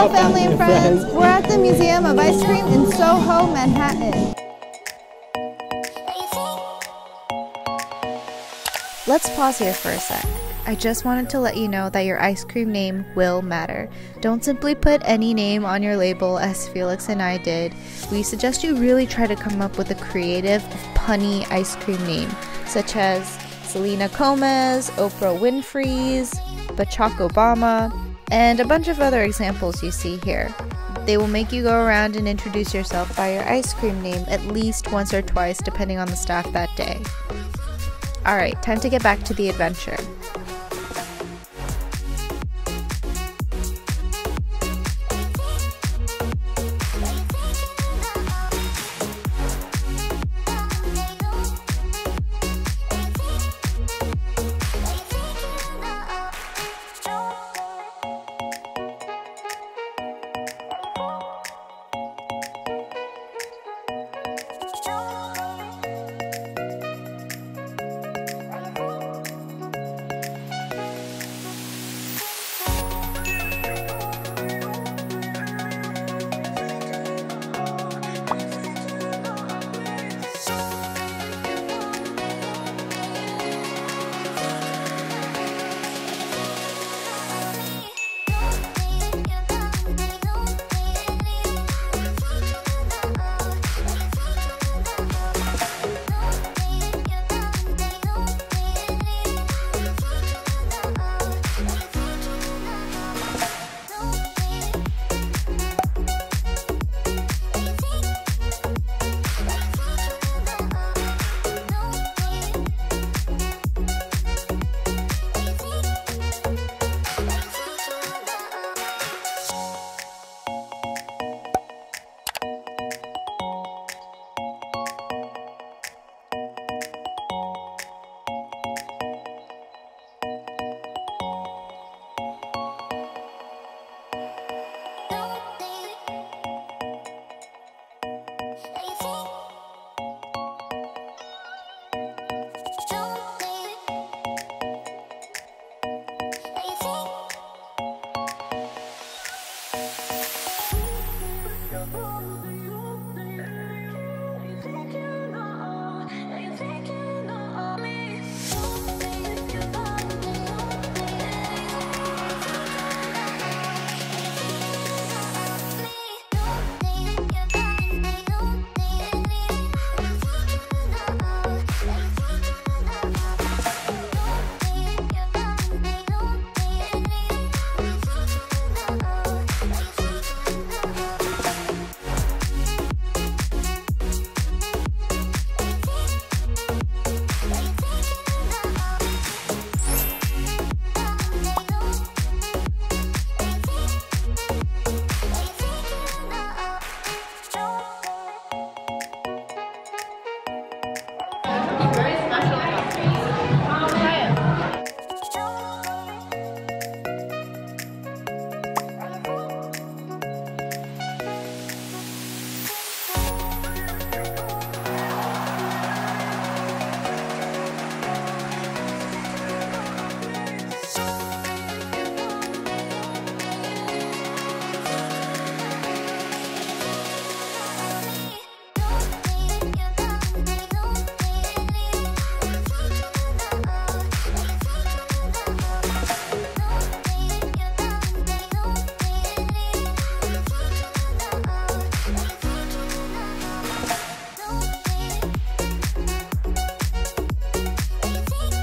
Hello, family and friends. We're at the Museum of Ice Cream in Soho, Manhattan. Let's pause here for a sec. I just wanted to let you know that your ice cream name will matter. Don't simply put any name on your label as Felix and I did. We suggest you really try to come up with a creative, punny ice cream name, such as Selena Gomez, Oprah Winfrey's, Barack Obama, and a bunch of other examples you see here. They will make you go around and introduce yourself by your ice cream name at least once or twice depending on the staff that day. Alright, time to get back to the adventure.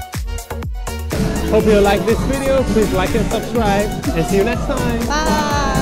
Hope you like this video. Please like and subscribe, and see you next time. Bye!